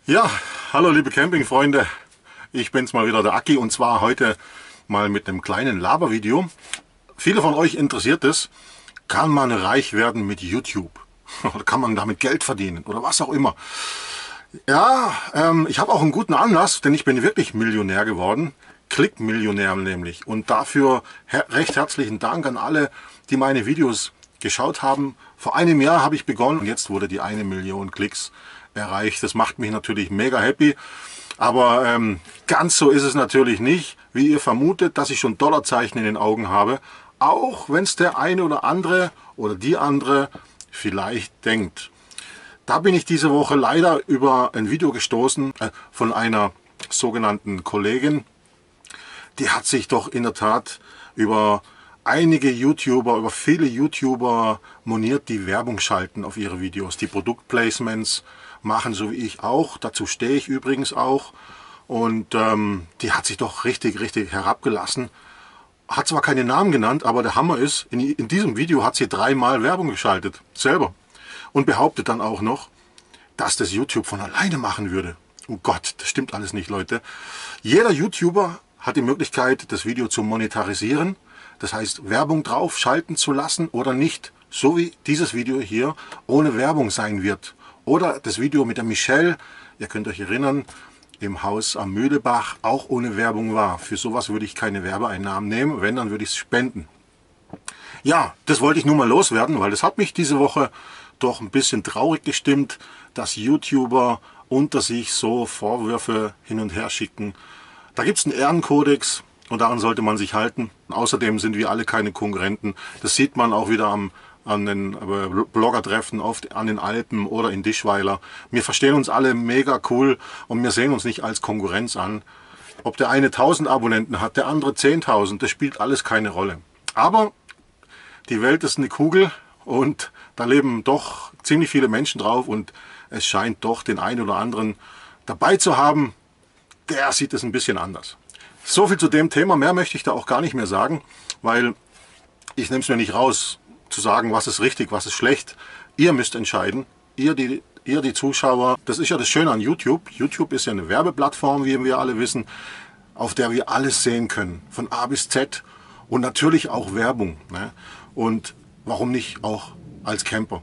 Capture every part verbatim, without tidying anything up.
Ja, hallo liebe Campingfreunde, ich bin's mal wieder, der Aki, und zwar heute mal mit einem kleinen Labervideo. Viele von euch interessiert es, kann man reich werden mit YouTube? Oder kann man damit Geld verdienen? Oder was auch immer. Ja, ähm, ich habe auch einen guten Anlass, denn ich bin wirklich Millionär geworden. Klickmillionär nämlich. Und dafür her recht herzlichen Dank an alle, die meine Videos geschaut haben. Vor einem Jahr habe ich begonnen und jetzt wurde die eine Million Klicks erreicht. Das macht mich natürlich mega happy. Aber ähm, ganz so ist es natürlich nicht, wie ihr vermutet, dass ich schon Dollarzeichen in den Augen habe. Auch wenn es der eine oder andere oder die andere vielleicht denkt. Da bin ich diese Woche leider über ein Video gestoßen äh, von einer sogenannten Kollegin. Die hat sich doch in der Tat über einige YouTuber, über viele YouTuber moniert, die Werbung schalten auf ihre Videos, die Produktplacements machen, so wie ich auch. Dazu stehe ich übrigens auch. Und ähm, die hat sich doch richtig, richtig herabgelassen. Hat zwar keine Namen genannt, aber der Hammer ist, in, in diesem Video hat sie dreimal Werbung geschaltet, selber. Und behauptet dann auch noch, dass das YouTube von alleine machen würde. Oh Gott, das stimmt alles nicht, Leute. Jeder YouTuber hat die Möglichkeit, das Video zu monetarisieren. Das heißt, Werbung drauf schalten zu lassen oder nicht. So wie dieses Video hier ohne Werbung sein wird. Oder das Video mit der Michelle, ihr könnt euch erinnern, im Haus am Mühlebach auch ohne Werbung war. Für sowas würde ich keine Werbeeinnahmen nehmen, wenn, dann würde ich es spenden. Ja, das wollte ich nur mal loswerden, weil das hat mich diese Woche doch ein bisschen traurig gestimmt, dass YouTuber unter sich so Vorwürfe hin und her schicken. Da gibt es einen Ehrenkodex und daran sollte man sich halten. Außerdem sind wir alle keine Konkurrenten. Das sieht man auch wieder am, an den Bloggertreffen, oft an den Alpen oder in Dischweiler. Wir verstehen uns alle mega cool und wir sehen uns nicht als Konkurrenz an. Ob der eine tausend Abonnenten hat, der andere zehntausend, das spielt alles keine Rolle. Aber die Welt ist eine Kugel und da leben doch ziemlich viele Menschen drauf und es scheint doch den einen oder anderen dabei zu haben, der sieht es ein bisschen anders. So viel zu dem Thema, mehr möchte ich da auch gar nicht mehr sagen, weil ich nehme es mir nicht raus zu sagen, was ist richtig, was ist schlecht. Ihr müsst entscheiden, ihr die, ihr die Zuschauer. Das ist ja das Schöne an YouTube. YouTube ist ja eine Werbeplattform, wie wir alle wissen, auf der wir alles sehen können, von A bis Z und natürlich auch Werbung. Ne? Und warum nicht auch als Camper?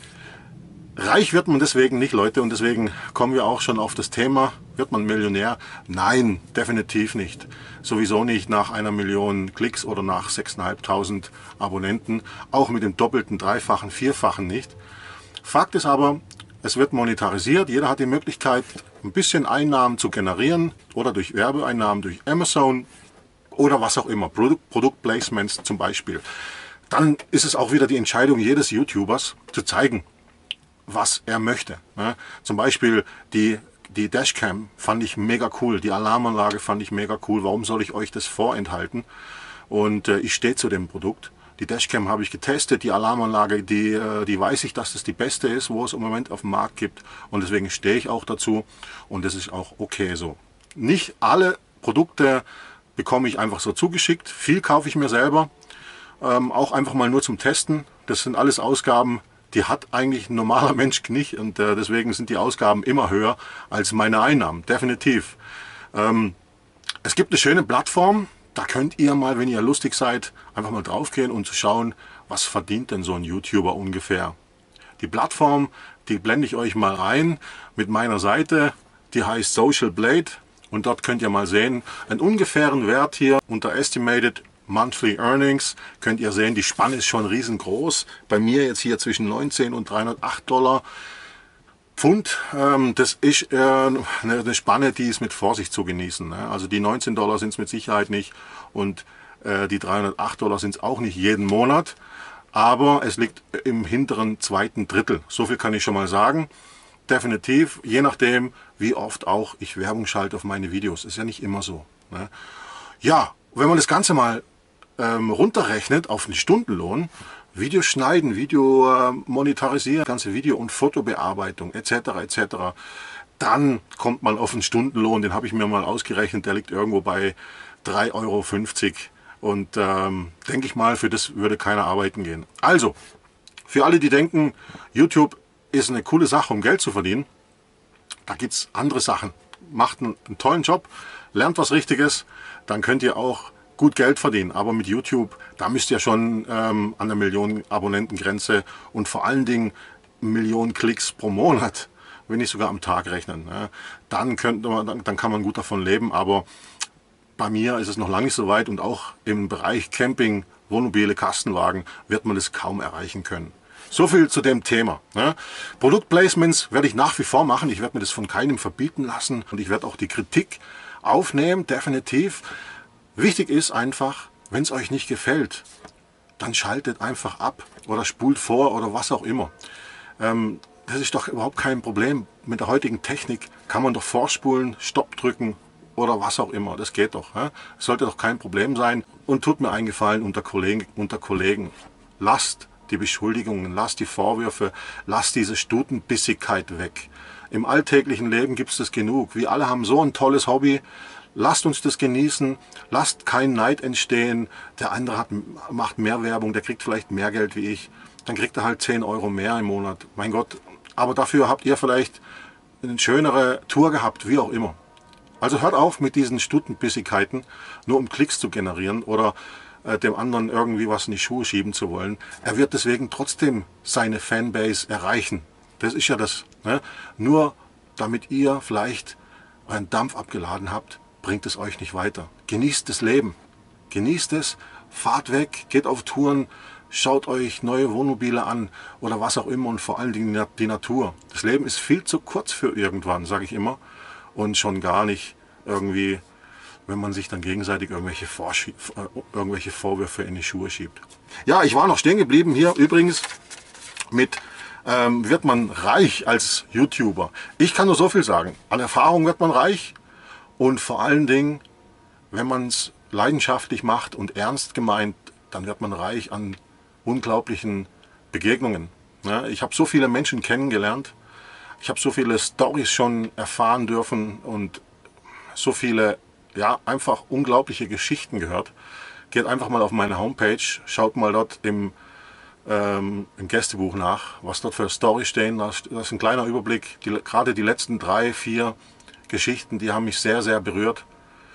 Reich wird man deswegen nicht, Leute, und deswegen kommen wir auch schon auf das Thema, wird man Millionär? Nein, definitiv nicht. Sowieso nicht nach einer Million Klicks oder nach sechstausendfünfhundert Abonnenten, auch mit dem doppelten, dreifachen, vierfachen nicht. Fakt ist aber, es wird monetarisiert, jeder hat die Möglichkeit, ein bisschen Einnahmen zu generieren oder durch Werbeeinnahmen, durch Amazon oder was auch immer, Produkt, Produktplacements zum Beispiel. Dann ist es auch wieder die Entscheidung jedes YouTubers zu zeigen, was er möchte. Ne? Zum Beispiel die, die Dashcam fand ich mega cool, die Alarmanlage fand ich mega cool. Warum soll ich euch das vorenthalten? Und äh, ich stehe zu dem Produkt. Die Dashcam habe ich getestet, die Alarmanlage, die, äh, die weiß ich, dass das die beste ist, wo es im Moment auf dem Markt gibt. Und deswegen stehe ich auch dazu und das ist auch okay so. Nicht alle Produkte bekomme ich einfach so zugeschickt, viel kaufe ich mir selber, ähm, auch einfach mal nur zum Testen. Das sind alles Ausgaben, die hat eigentlich ein normaler Mensch nicht und äh, deswegen sind die Ausgaben immer höher als meine Einnahmen, definitiv. Ähm, es gibt eine schöne Plattform, da könnt ihr mal, wenn ihr lustig seid, einfach mal draufgehen und zu schauen, was verdient denn so ein YouTuber ungefähr. Die Plattform, die blende ich euch mal ein mit meiner Seite, die heißt Social Blade und dort könnt ihr mal sehen, einen ungefähren Wert hier unter Estimated Monthly Earnings, könnt ihr sehen, die Spanne ist schon riesengroß. Bei mir jetzt hier zwischen neunzehn und dreihundertacht Dollar Pfund. Ähm, das ist äh, eine Spanne, die ist mit Vorsicht zu genießen. Ne? Also die neunzehn Dollar sind es mit Sicherheit nicht und äh, die dreihundertacht Dollar sind es auch nicht jeden Monat. Aber es liegt im hinteren zweiten Drittel. So viel kann ich schon mal sagen. Definitiv, je nachdem, wie oft auch ich Werbung schalte auf meine Videos. Ist ja nicht immer so. Ne? Ja, wenn man das Ganze mal ähm, runterrechnet auf den Stundenlohn, Video schneiden, Video äh, monetarisieren, ganze Video- und Fotobearbeitung et cetera et cetera, dann kommt man auf einen Stundenlohn, den habe ich mir mal ausgerechnet, der liegt irgendwo bei drei Euro fünfzig und ähm, denke ich mal, für das würde keiner arbeiten gehen. Also, für alle, die denken, YouTube ist eine coole Sache, um Geld zu verdienen, Da gibt es andere Sachen. Macht einen, einen tollen Job, lernt was Richtiges, dann könnt ihr auch gut Geld verdienen. Aber mit YouTube, da müsst ihr schon ähm, an der Millionen Abonnentengrenze und vor allen Dingen Millionen Klicks pro Monat, wenn nicht sogar am Tag rechnen. Ja. Dann, könnte man, dann, dann kann man gut davon leben, aber bei mir ist es noch lange nicht so weit und auch im Bereich Camping, Wohnmobile, Kastenwagen wird man das kaum erreichen können. So viel zu dem Thema. Ne? Produktplacements werde ich nach wie vor machen. Ich werde mir das von keinem verbieten lassen und ich werde auch die Kritik aufnehmen, definitiv. Wichtig ist einfach, wenn es euch nicht gefällt, dann schaltet einfach ab oder spult vor oder was auch immer. Ähm, das ist doch überhaupt kein Problem. Mit der heutigen Technik kann man doch vorspulen, Stopp drücken oder was auch immer. Das geht doch. Ne? Das sollte doch kein Problem sein. Und tut mir einen Gefallen unter Kollegen, unter Kollegen. Lasst die Beschuldigungen, lasst die Vorwürfe, lasst diese Stutenbissigkeit weg. Im alltäglichen Leben gibt es das genug. Wir alle haben so ein tolles Hobby. Lasst uns das genießen, lasst keinen Neid entstehen. Der andere hat, macht mehr Werbung, der kriegt vielleicht mehr Geld wie ich. Dann kriegt er halt zehn Euro mehr im Monat. Mein Gott, aber dafür habt ihr vielleicht eine schönere Tour gehabt, wie auch immer. Also hört auf mit diesen Stutenbissigkeiten, nur um Klicks zu generieren oder äh, dem anderen irgendwie was in die Schuhe schieben zu wollen. Er wird deswegen trotzdem seine Fanbase erreichen. Das ist ja das. Ne? Nur damit ihr vielleicht euren Dampf abgeladen habt, bringt es euch nicht weiter. Genießt das Leben. Genießt es, fahrt weg, geht auf Touren, schaut euch neue Wohnmobile an oder was auch immer und vor allen Dingen die Natur. Das Leben ist viel zu kurz für irgendwann, sage ich immer. Und schon gar nicht irgendwie, wenn man sich dann gegenseitig irgendwelche, Vorschie irgendwelche Vorwürfe in die Schuhe schiebt. Ja, ich war noch stehen geblieben hier übrigens mit, ähm, wird man reich als YouTuber? Ich kann nur so viel sagen. An Erfahrung wird man reich und vor allen Dingen, wenn man es leidenschaftlich macht und ernst gemeint, dann wird man reich an unglaublichen Begegnungen. Ja, ich habe so viele Menschen kennengelernt. Ich habe so viele Storys schon erfahren dürfen und so viele, ja, einfach unglaubliche Geschichten gehört. Geht einfach mal auf meine Homepage, schaut mal dort im, ähm, im Gästebuch nach, was dort für Storys stehen. Das ist ein kleiner Überblick. Die, gerade die letzten drei, vier Geschichten, die haben mich sehr, sehr berührt.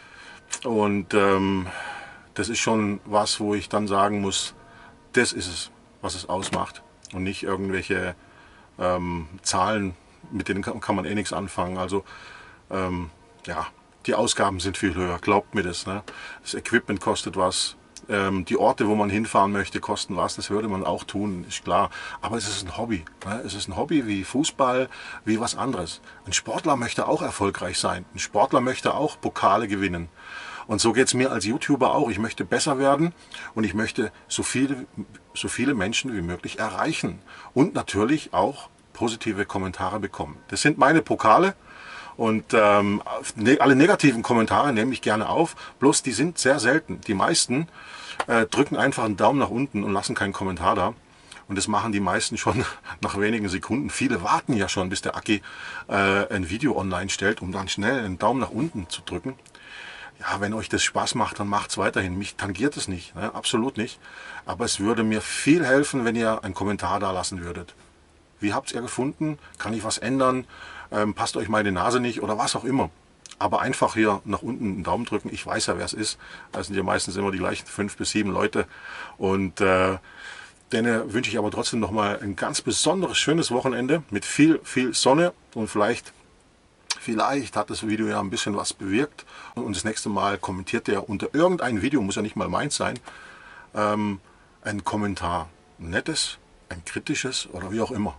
Und ähm, das ist schon was, wo ich dann sagen muss, das ist es, was es ausmacht. Und nicht irgendwelche ähm, Zahlen, mit denen kann, kann man eh nichts anfangen. Also ähm, ja, die Ausgaben sind viel höher, glaubt mir das. Ne? Das Equipment kostet was, ähm, die Orte, wo man hinfahren möchte, kosten was. Das würde man auch tun, ist klar. Aber es ist ein Hobby. Ne? Es ist ein Hobby wie Fußball, wie was anderes. Ein Sportler möchte auch erfolgreich sein. Ein Sportler möchte auch Pokale gewinnen. Und so geht es mir als YouTuber auch. Ich möchte besser werden und ich möchte so viele, so viele Menschen wie möglich erreichen. Und natürlich auch positive Kommentare bekommen. Das sind meine Pokale und ähm, ne, alle negativen Kommentare nehme ich gerne auf, bloß die sind sehr selten. Die meisten äh, drücken einfach einen Daumen nach unten und lassen keinen Kommentar da. Und das machen die meisten schon nach wenigen Sekunden. Viele warten ja schon, bis der Aki äh, ein Video online stellt, um dann schnell einen Daumen nach unten zu drücken. Ja, wenn euch das Spaß macht, dann macht es weiterhin. Mich tangiert es nicht, ne? Absolut nicht. Aber es würde mir viel helfen, wenn ihr einen Kommentar da lassen würdet. Wie habt ihr gefunden? Kann ich was ändern? Ähm, passt euch meine Nase nicht oder was auch immer. Aber einfach hier nach unten einen Daumen drücken. Ich weiß ja, wer es ist. Das sind ja meistens immer die gleichen fünf bis sieben Leute. Und äh, denen wünsche ich aber trotzdem nochmal ein ganz besonderes, schönes Wochenende mit viel, viel Sonne. Und vielleicht, vielleicht hat das Video ja ein bisschen was bewirkt. Und das nächste Mal kommentiert ihr unter irgendein Video, muss ja nicht mal meins sein, ähm, einen Kommentar. Ein nettes, ein kritisches oder wie auch immer.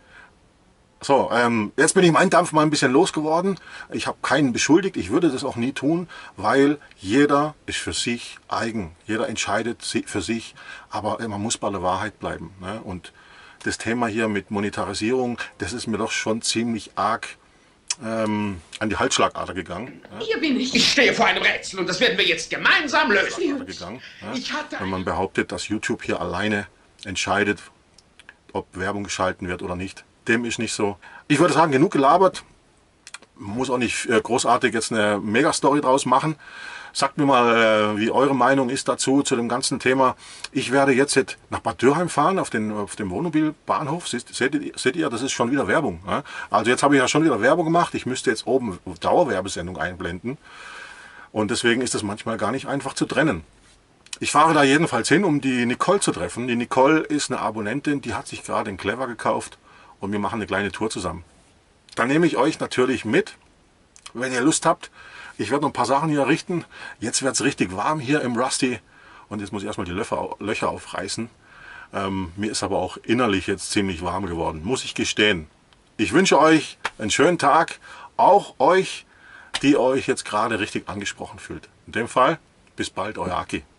So, ähm, jetzt bin ich meinen Dampf mal ein bisschen losgeworden. Ich habe keinen beschuldigt, ich würde das auch nie tun, weil jeder ist für sich eigen. Jeder entscheidet für sich, aber man muss bei der Wahrheit bleiben. Ne? Und das Thema hier mit Monetarisierung, das ist mir doch schon ziemlich arg ähm, an die Halsschlagader gegangen. Ne? Hier bin ich. Ich stehe vor einem Rätsel und das werden wir jetzt gemeinsam lösen. Gegangen, ne? Ich hatte Wenn man behauptet, dass YouTube hier alleine entscheidet, ob Werbung geschalten wird oder nicht. Dem ist nicht so. Ich würde sagen, genug gelabert. Man muss auch nicht großartig jetzt eine Mega-Story draus machen. Sagt mir mal, wie eure Meinung ist dazu, zu dem ganzen Thema. Ich werde jetzt nach Bad Dürheim fahren, auf, den, auf dem Wohnmobilbahnhof. Seht, seht, seht ihr, das ist schon wieder Werbung. Ja? Also jetzt habe ich ja schon wieder Werbung gemacht. Ich müsste jetzt oben Dauerwerbesendung einblenden. Und deswegen ist das manchmal gar nicht einfach zu trennen. Ich fahre da jedenfalls hin, um die Nicole zu treffen. Die Nicole ist eine Abonnentin, die hat sich gerade einen Clever gekauft und wir machen eine kleine Tour zusammen. Dann nehme ich euch natürlich mit, wenn ihr Lust habt. Ich werde noch ein paar Sachen hier richten. Jetzt wird es richtig warm hier im Rusty und jetzt muss ich erstmal die Löcher, Löcher aufreißen. Ähm, mir ist aber auch innerlich jetzt ziemlich warm geworden, muss ich gestehen. Ich wünsche euch einen schönen Tag, auch euch, die euch jetzt gerade richtig angesprochen fühlt. In dem Fall, bis bald, euer Aki.